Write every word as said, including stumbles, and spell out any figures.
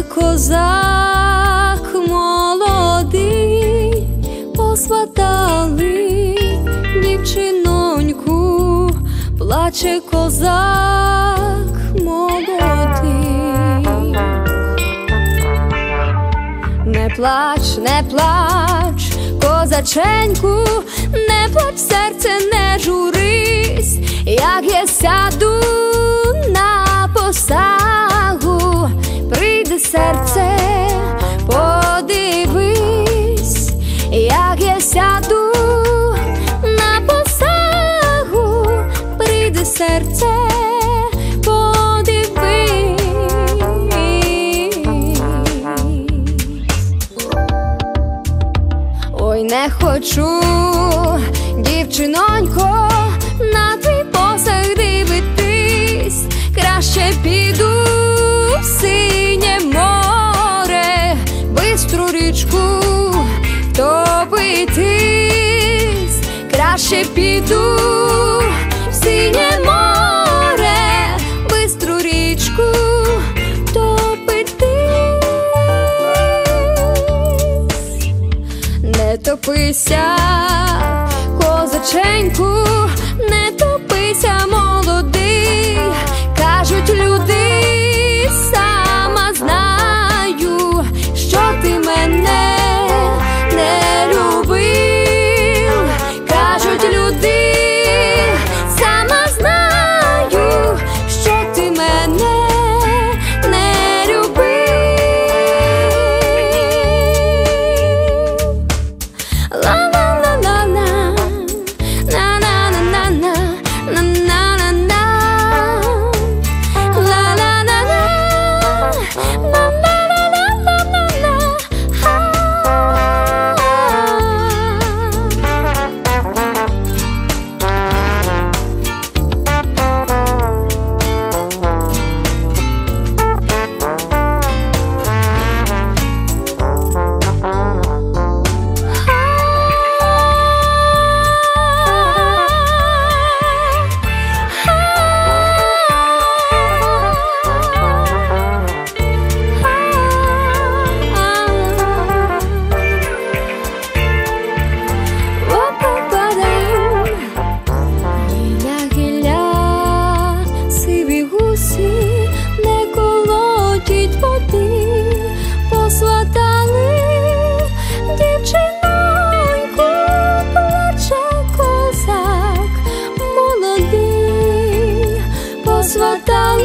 плаче козак молодий, посватали дівчиноньку, плаче козак молодий. Не плач, не плач, козаченьку, не плач, серце, не журись, як я сяду на посагу, прийде серце, подивись, як я сяду на посагу, прийде серце, подивись. Ой, не хочу, дівчинонько, на твій посаг дивитись, краще піду в синє море, бистру річку топитись, краще піду в синє море, бистру річку топитись. Не топися, козаченьку, не топися, молодий, кажуть люди, сама знаю, що ти мене не любив, кажуть люди, сама знаю, що ти мене не любив. Ла-ла-ла-ла-ла, на-на-на-на-на, на-на-на-на, ла-ла-ла-ла, ла-ла-ла-ла-ла-ла, посватали